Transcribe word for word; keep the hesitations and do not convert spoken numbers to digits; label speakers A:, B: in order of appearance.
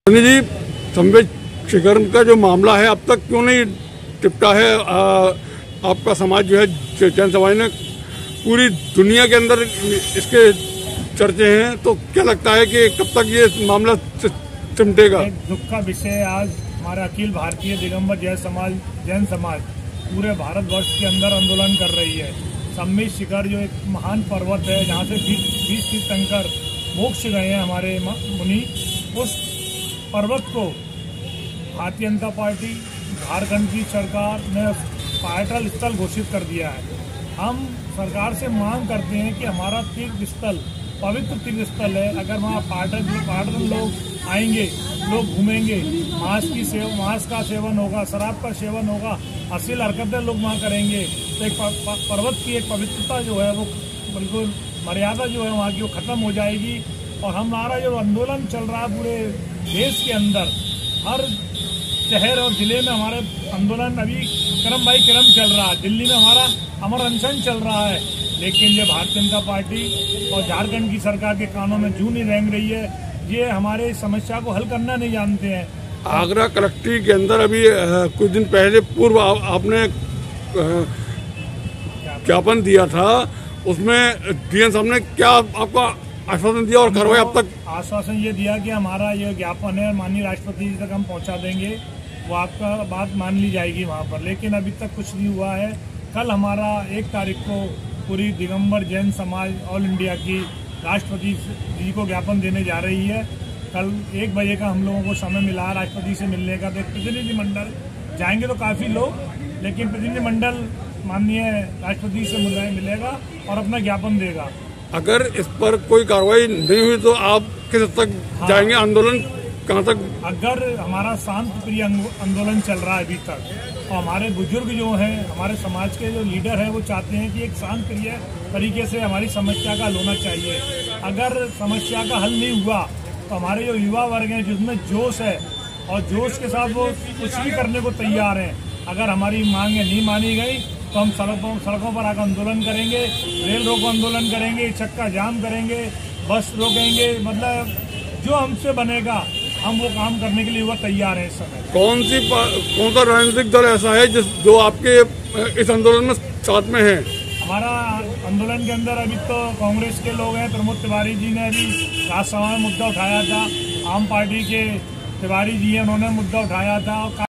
A: सनी जी, संवेदीकरण का जो मामला है अब तक क्यों नहीं टिपटा है? आ, आपका समाज जो है जैन समाज ने पूरी दुनिया के अंदर इसके चर्चे हैं, तो क्या लगता है कि कब तक ये मामला चिमटेगा?
B: दुख का विषय आज हमारा अखिल भारतीय दिगंबर जैन समाज जैन समाज पूरे भारतवर्ष के अंदर आंदोलन कर रही है। संवेद शिखर जो एक महान पर्वत है जहाँ से बीस तीर्थंकर मोक्ष गए हैं हमारे मुनि, उस पर्वत को भारतीय जनता पार्टी झारखंड की सरकार ने पर्यटन स्थल घोषित कर दिया है। हम सरकार से मांग करते हैं कि हमारा तीर्थ स्थल पवित्र तीर्थ स्थल है, अगर वहाँ पर्यटन पर्यटन लोग आएंगे, लोग घूमेंगे, मांस की सेव मांस का सेवन होगा, शराब का सेवन होगा, अश्लील हरकतें लोग वहाँ करेंगे, तो एक पर्वत की एक पवित्रता जो है वो बिल्कुल मर्यादा जो है वहाँ की वो खत्म हो जाएगी। और हमारा जो आंदोलन चल रहा है पूरे देश के अंदर, हर शहर और जिले में हमारे आंदोलन अभी क्रम बाई क्रम चल रहा है। दिल्ली में हमारा अमर अनशन चल रहा है, लेकिन ये भारतीय जनता पार्टी और झारखंड की सरकार के कानों में जूं नहीं रेंग रही है। ये हमारे समस्या को हल करना नहीं जानते हैं।
A: आगरा कलेक्ट्रेट के अंदर अभी कुछ दिन पहले पूर्व आ, आपने ज्ञापन दिया था, उसमें डीएम साहब ने क्या आपका आश्वासन दिया और कार्रवाई अब तक?
B: आश्वासन ये दिया कि हमारा ये ज्ञापन है माननीय राष्ट्रपति जी तक हम पहुंचा देंगे, वो आपका बात मान ली जाएगी वहाँ पर, लेकिन अभी तक कुछ नहीं हुआ है। कल हमारा एक तारीख को पूरी दिगंबर जैन समाज ऑल इंडिया की राष्ट्रपति जी को ज्ञापन देने जा रही है। कल एक बजे का हम लोगों को समय मिला है राष्ट्रपति से मिलने का, तो प्रतिनिधिमंडल जाएंगे तो काफ़ी लोग, लेकिन प्रतिनिधिमंडल माननीय राष्ट्रपति से मिलेगा और अपना ज्ञापन देगा।
A: अगर इस पर कोई कार्रवाई नहीं हुई तो आप किस हद तक हाँ। जाएंगे? आंदोलन कहाँ तक?
B: अगर हमारा शांत प्रिय आंदोलन चल रहा है अभी तक, और हमारे बुजुर्ग जो हैं, हमारे समाज के जो लीडर हैं, वो चाहते हैं कि एक शांत प्रिय तरीके से हमारी समस्या का हल होना चाहिए। अगर समस्या का हल नहीं हुआ तो हमारे जो युवा वर्ग हैं जिसमें जोश है और जोश के साथ वो कुछ भी करने को तैयार हैं, अगर हमारी मांगें नहीं मानी गई तो हम सड़कों सड़कों पर आकर आंदोलन करेंगे, रेल रोको आंदोलन करेंगे, चक्का जाम करेंगे, बस रोकेंगे, मतलब जो हमसे बनेगा हम वो काम करने के लिए वो तैयार है। इस समय
A: कौन सी कौन सा राजनीतिक दल ऐसा है जिस जो आपके इस आंदोलन में साथ में है?
B: हमारा आंदोलन के अंदर अभी तो कांग्रेस के लोग हैं। प्रमोद तिवारी जी ने अभी राज्यसभा में मुद्दा उठाया था, आम पार्टी के तिवारी जी हैं, उन्होंने मुद्दा उठाया था।